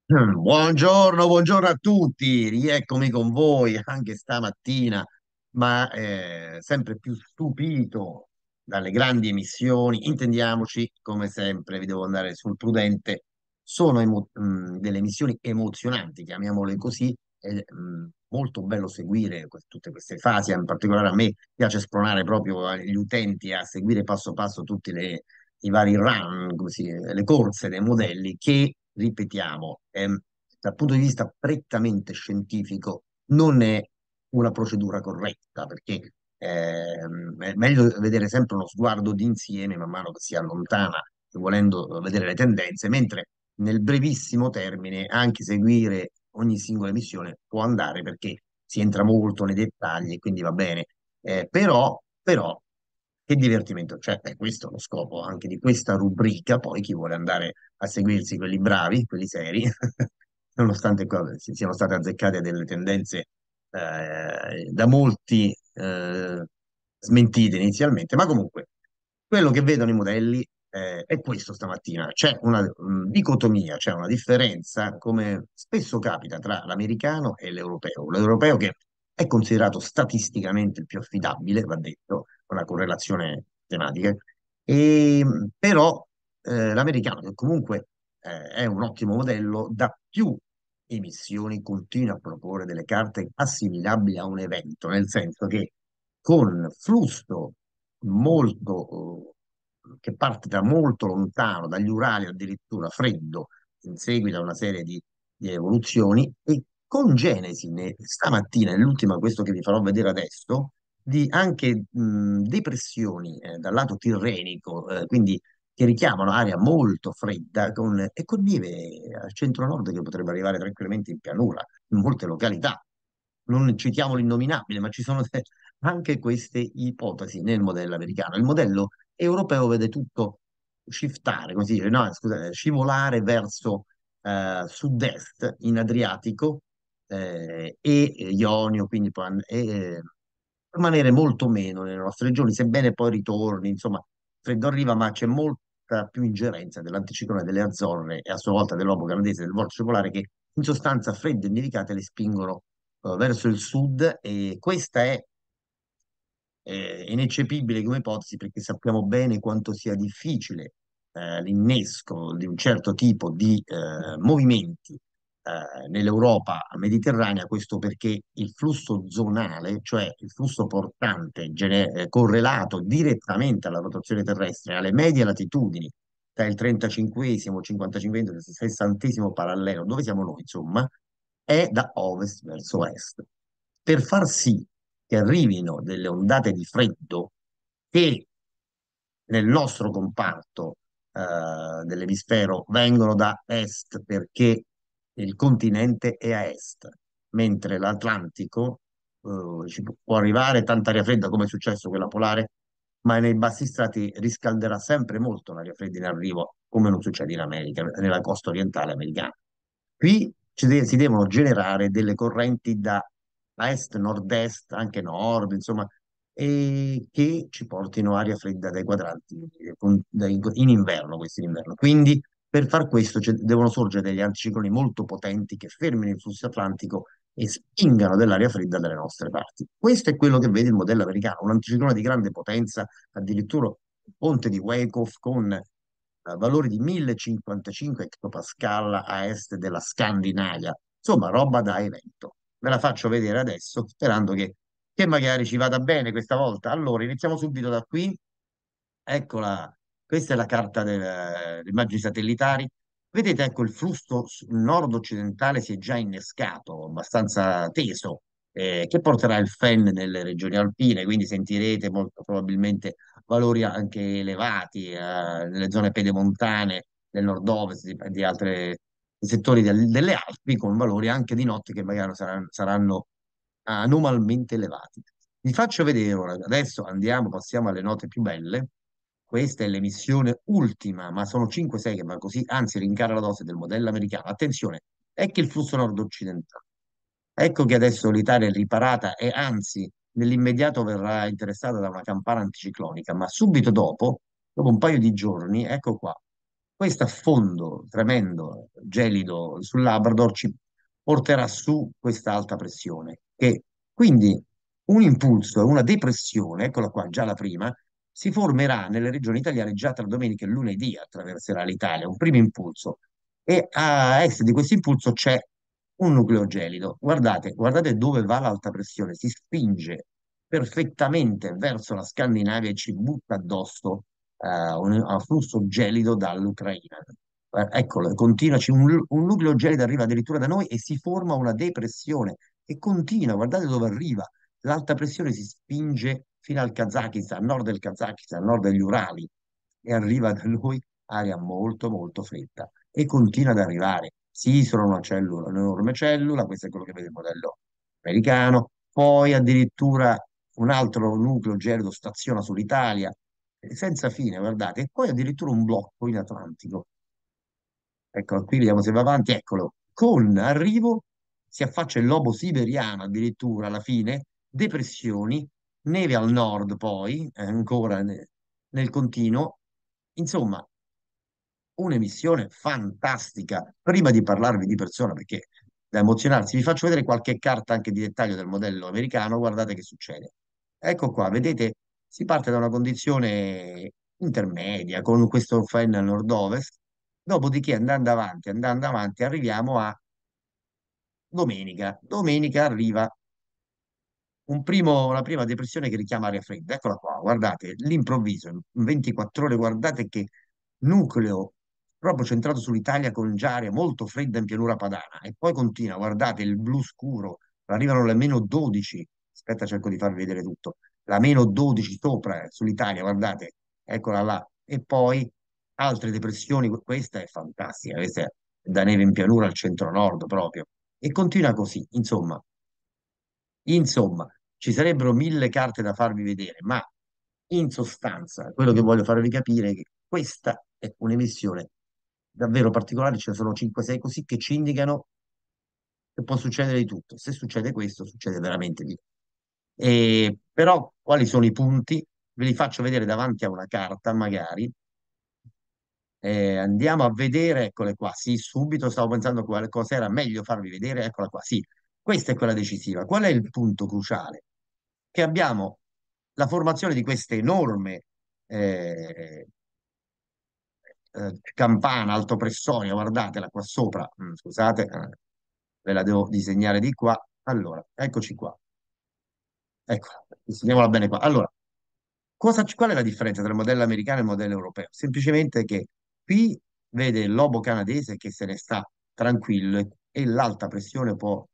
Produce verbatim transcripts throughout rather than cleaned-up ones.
Mm, Buongiorno, buongiorno a tutti, rieccomi con voi anche stamattina, ma eh, sempre più stupito dalle grandi emissioni. Intendiamoci, come sempre, vi devo andare sul prudente, sono emo- mm, delle emissioni emozionanti, chiamiamole così, ed è mm, molto bello seguire que- tutte queste fasi, in particolare a me piace spronare proprio eh, gli utenti a seguire passo passo tutti le- i vari run, come si- le corse dei modelli che ripetiamo, ehm, dal punto di vista prettamente scientifico non è una procedura corretta, perché ehm, è meglio vedere sempre uno sguardo d'insieme man mano che si allontana, volendo vedere le tendenze, mentre nel brevissimo termine anche seguire ogni singola emissione può andare perché si entra molto nei dettagli e quindi va bene. Eh, però, però, che divertimento c'è? E questo è lo scopo anche di questa rubrica. Poi chi vuole andare a seguirsi quelli bravi, quelli seri, nonostante qua si siano state azzeccate delle tendenze eh, da molti eh, smentite inizialmente, ma comunque quello che vedono i modelli eh, è questo stamattina. C'è una mh, dicotomia, c'è una differenza, come spesso capita, tra l'americano e l'europeo. L'europeo che è considerato statisticamente il più affidabile, va detto, con una correlazione tematica, e, però eh, l'americano, che comunque eh, è un ottimo modello, da più emissioni continua a proporre delle carte assimilabili a un evento, nel senso che con flusso molto, eh, che parte da molto lontano, dagli Urali addirittura freddo, in seguito a una serie di, di evoluzioni, e con genesi ne- stamattina, nell'ultima, questo che vi farò vedere adesso, di anche mh, depressioni eh, dal lato tirrenico, eh, quindi che richiamano aria molto fredda con, e con neve al centro-nord che potrebbe arrivare tranquillamente in pianura, in molte località. Non citiamo l'innominabile, ma ci sono de- anche queste ipotesi nel modello americano. Il modello europeo vede tutto shiftare, come si dice, no, scusate, scivolare verso eh, sud-est in Adriatico eh, e Ionio, quindi poi an- e, eh, rimanere molto meno nelle nostre regioni, sebbene poi ritorni, insomma, freddo arriva, ma c'è molta più ingerenza dell'anticiclone delle Azzorre e a sua volta dell'uovo canadese e del vortice polare che in sostanza fredde e nevicate le spingono eh, verso il sud, e questa è eh, ineccepibile come ipotesi perché sappiamo bene quanto sia difficile eh, l'innesco di un certo tipo di eh, movimenti eh, nell'Europa mediterranea. Questo perché il flusso zonale, cioè il flusso portante gene- eh, correlato direttamente alla rotazione terrestre, alle medie latitudini, tra il trentacinquesimo, cinquantacinquesimo e il sessantesimo parallelo, dove siamo noi, insomma, è da ovest verso est. Per far sì che arrivino delle ondate di freddo che nel nostro comparto eh, dell'emisfero vengono da est perché il continente è a est, mentre l'Atlantico eh, ci pu- può arrivare tanta aria fredda come è successo quella polare, ma nei bassi strati riscalderà sempre molto l'aria fredda in arrivo, come non succede in America, nella costa orientale americana. Qui ci de- si devono generare delle correnti da est, nord-est, anche nord, insomma, e che ci portino aria fredda dai quadranti eh, con- dai- in inverno, questo in inverno. Quindi per far questo c'è- devono sorgere degli anticicloni molto potenti che fermino il flusso atlantico e spingano dell'aria fredda dalle nostre parti. Questo è quello che vede il modello americano, un anticiclone di grande potenza, addirittura il ponte di Wyckoff con eh, valori di millecinquantacinque hectopascal a est della Scandinavia, insomma, roba da evento. Ve la faccio vedere adesso, sperando che, che magari ci vada bene questa volta. Allora, iniziamo subito da qui. Eccola, questa è la carta del- delle immagini satellitari. Vedete, ecco, il flusso s- nord-occidentale si è già innescato, abbastanza teso, eh, che porterà il F E N nelle regioni alpine, quindi sentirete molto probabilmente valori anche elevati, eh, nelle zone pedemontane del nord-ovest, di, di altri settori del- delle Alpi, con valori anche di notte che magari saranno, saranno anormalmente elevati. Vi faccio vedere ora, adesso andiamo, passiamo alle note più belle. Questa è l'emissione ultima, ma sono cinque sei che va così, anzi rincara la dose del modello americano. Attenzione, è che il flusso nord-occidentale. Ecco che adesso l'Italia è riparata e anzi nell'immediato verrà interessata da una campana anticiclonica, ma subito dopo, dopo un paio di giorni, ecco qua, Questo affondo tremendo, gelido sul Labrador ci porterà su questa alta pressione, che quindi un impulso, una depressione, eccola qua, già la prima, si formerà nelle regioni italiane già tra domenica e lunedì, attraverserà l'Italia, un primo impulso. E a est di questo impulso c'è un nucleo gelido. Guardate, guardate dove va l'alta pressione, si spinge perfettamente verso la Scandinavia e ci butta addosso eh, un afflusso gelido dall'Ucraina. Eh, eccolo, continua, c'è un, un nucleo gelido arriva addirittura da noi e si forma una depressione e continua, guardate dove arriva. L'alta pressione si spinge fino al Kazakistan, a nord del Kazakistan, a nord degli Urali e arriva da noi aria molto molto fredda e continua ad arrivare. Sì, sono una cellula, un'enorme cellula, questo è quello che vede il modello americano, poi addirittura un altro nucleo gelido staziona sull'Italia, eh, senza fine, guardate, e poi addirittura un blocco in Atlantico. Ecco, qui vediamo se va avanti, eccolo, con arrivo si affaccia il lobo siberiano addirittura alla fine, depressioni, neve al nord poi, eh, ancora ne- nel continuo, insomma, un'emissione fantastica. Prima di parlarvi di persona, perché da emozionarsi, vi faccio vedere qualche carta anche di dettaglio del modello americano, guardate che succede. Ecco qua, vedete, si parte da una condizione intermedia con questo fan a nord-ovest, dopodiché andando avanti, andando avanti, arriviamo a domenica. Domenica arriva un primo- una prima depressione che richiama aria fredda. Eccola qua, guardate, l'improvviso, in ventiquattro ore, guardate che nucleo proprio centrato sull'Italia con già aria molto fredda in pianura padana. E poi continua, guardate, il blu scuro, arrivano le meno dodici. Aspetta, cerco di farvi vedere tutto. La meno dodici sopra eh, sull'Italia, guardate, eccola là. E poi altre depressioni, questa è fantastica, questa è da neve in pianura al centro-nord proprio. E continua così, insomma. Insomma, ci sarebbero mille carte da farvi vedere, ma in sostanza, quello che voglio farvi capire è che questa è un'emissione davvero particolare, ce ne sono cinque sei così che ci indicano che può succedere di tutto. Se succede questo, succede veramente di tutto. E, però, quali sono i punti? Ve li faccio vedere davanti a una carta, magari. Eh, andiamo a vedere, eccole qua. Sì, subito stavo pensando quale cosa era meglio farvi vedere, eccola qua. Sì, questa è quella decisiva. Qual è il punto cruciale? Che abbiamo la formazione di queste enorme eh, eh, campana altopressoria, guardatela qua sopra. Mm, scusate, eh, ve la devo disegnare di qua. Allora, eccoci qua. Ecco, disegniamola bene qua. Allora, cosa, qual è la differenza tra il modello americano e il modello europeo? Semplicemente che qui vede il lobo canadese che se ne sta tranquillo e, e l'alta pressione può,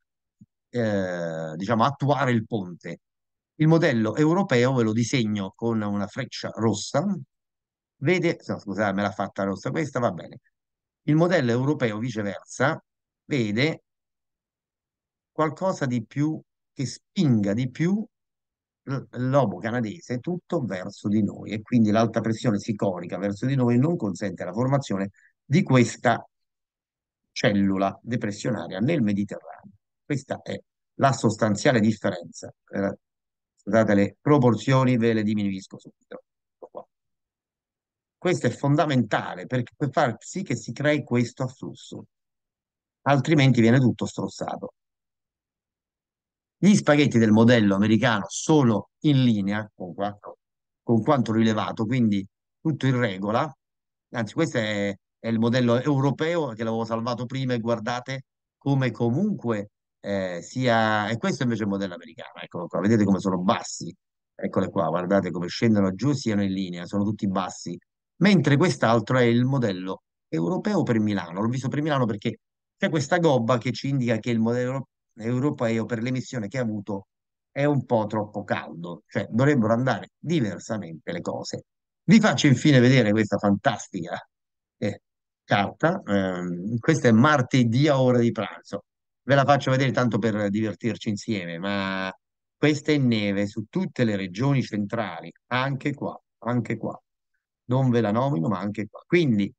eh, diciamo, attuare il ponte. Il modello europeo ve lo disegno con una freccia rossa. Vede, no, scusate, me l'ha fatta rossa questa, va bene. Il modello europeo, viceversa, vede qualcosa di più che spinga di più l- il lobo canadese tutto verso di noi e quindi l'alta pressione si corica verso di noi non consente la formazione di questa cellula depressionaria nel Mediterraneo. Questa è la sostanziale differenza. Eh, scusate, le proporzioni ve le diminuisco subito. Ecco qua. Questo è fondamentale per, per far sì che si crei questo afflusso, altrimenti viene tutto strozzato. Gli spaghetti del modello americano sono in linea con quanto, con quanto rilevato, quindi tutto in regola. Anzi, questo è, è il modello europeo che l'avevo salvato prima e guardate come comunque eh, sia... E questo invece è il modello americano. Eccolo qua, vedete come sono bassi. Eccole qua, guardate come scendono giù e siano in linea, sono tutti bassi. Mentre quest'altro è il modello europeo per Milano. L'ho visto per Milano perché c'è questa gobba che ci indica che il modello europeo per l'emissione che ha avuto è un po' troppo caldo, cioè dovrebbero andare diversamente le cose. Vi faccio infine vedere questa fantastica eh, carta. Ehm, questa è martedì a ora di pranzo. Ve la faccio vedere tanto per divertirci insieme, ma questa è neve su tutte le regioni centrali, anche qua, anche qua. Non ve la nomino, ma anche qua. Quindi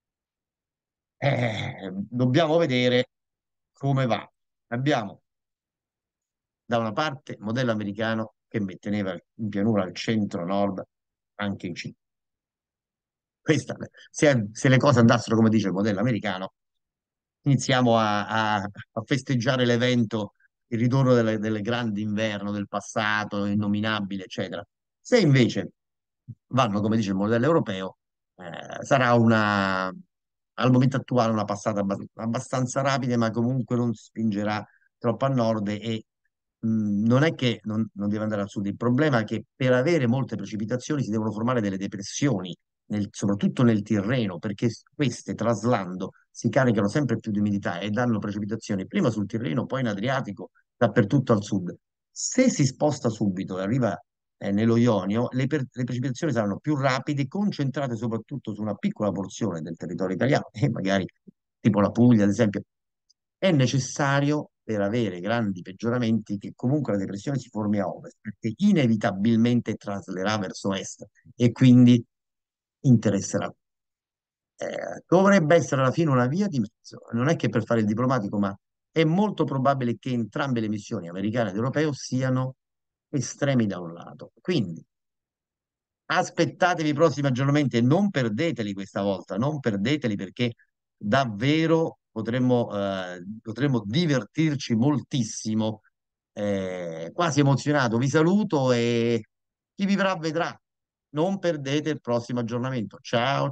eh, dobbiamo vedere come va. Abbiamo da una parte modello americano che teneva in pianura al centro-nord, anche in città. Questa, se, se le cose andassero come dice il modello americano, iniziamo a, a- a festeggiare l'evento, il ritorno delle, delle grandi inverno del passato, innominabile, eccetera. Se invece vanno, come dice il modello europeo, eh, sarà una, al momento attuale una passata abbas- abbastanza rapida, ma comunque non spingerà troppo a nord e mh, non è che non, non deve andare al sud. Il problema è che per avere molte precipitazioni si devono formare delle depressioni, nel- soprattutto nel Tirreno, perché s- queste traslando si caricano sempre più di umidità e danno precipitazioni prima sul Tirreno, poi in Adriatico, dappertutto al sud. Se si sposta subito e arriva eh, nello Ionio, le, per- le precipitazioni saranno più rapide, concentrate soprattutto su una piccola porzione del territorio italiano, e magari tipo la Puglia, ad esempio. È necessario per avere grandi peggioramenti che comunque la depressione si formi a ovest, perché inevitabilmente traslerà verso est e quindi interesserà. Eh, dovrebbe essere alla fine una via di mezzo. Non è che per fare il diplomatico, ma è molto probabile che entrambe le missioni, americane ed europeo, siano estremi da un lato. Quindi aspettatevi i prossimi aggiornamenti e non perdeteli questa volta, non perdeteli perché davvero potremmo, eh, potremmo divertirci moltissimo. Eh, quasi emozionato. Vi saluto e chi vivrà vedrà. Non perdete il prossimo aggiornamento. Ciao.